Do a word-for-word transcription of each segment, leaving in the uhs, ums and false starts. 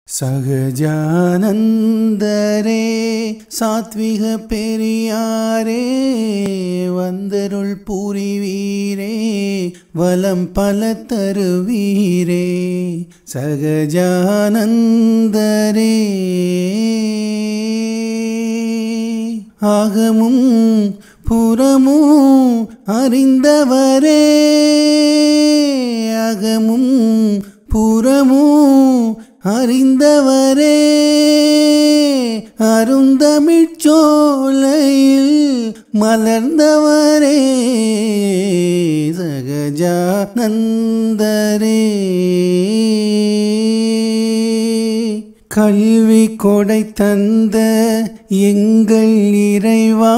சகஜானந்தரே சாத்விக பெரியாரே வந்தருள் புரிவீரே வலம் பல தருவீரே சகஜானந்தரே ஆகமும் புறமும் அறிந்தவரே அகமும் புறமும் அறிந்தவரே அருந்தமிழ்ச்சோலையில் மலர்ந்தவரே சகஜானந்தரே கல்வி கொடை தந்த எங்கள் இறைவா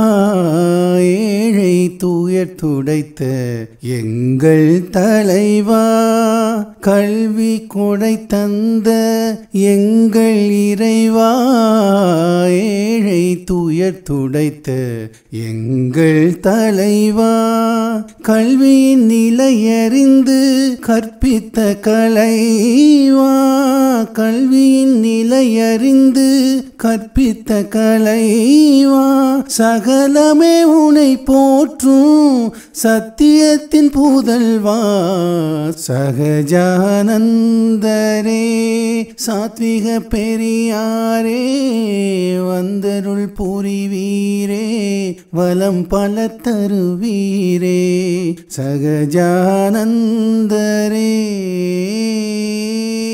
ஏழை துயர் துடைத்த எங்கள் தலைவா கல்வி கொடை தந்த எங்கள் இறைவா ஏழை துயர் துடைத்த எங்கள் தலைவா கல்வியின் நிலையறிந்து கற்பித்த கலைவா கல்வியின் நிலையறிந்து கற்பித்த கலைவா சகலமே உனை போற்றும் சத்தியத்தின் புதல்வா சகஜானந்தரே சாத்விக பெரியாரே வந்தருள் புரிவீரே வலம் பல தருவீரே சகஜானந்தரே.